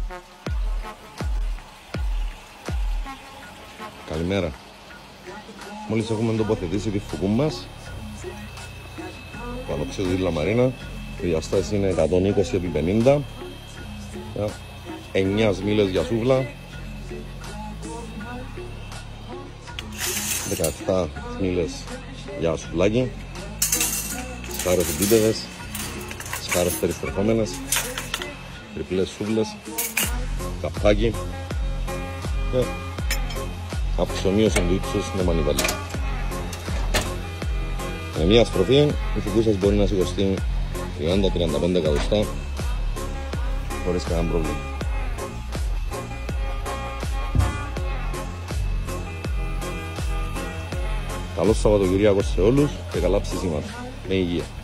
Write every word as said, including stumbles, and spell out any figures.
Καλημέρα. Μόλις έχουμε τοποθετήσει τη φουκού μας πάνω ψε τη λαμαρίνα. Η διαστάση είναι εκατόν είκοσι επί πενήντα, εννιά σμήλες για σούβλα, δεκαεπτά σμήλες για σουβλάκι, σκάρες επίπεδες, σκάρες περιστρεφόμενες, τριπλές σούβλες, καπάκι και αυξομοίωση του ύψους με μανιβέλα. Με μία στροφή η φουκού σας μπορεί να σηκωστεί τριάντα με τριάντα πέντε εκατοστά χωρίς κανένα πρόβλημα. Καλό Σαββατοκυριακό σε όλους και καλά ψήσιμα. Με υγεία.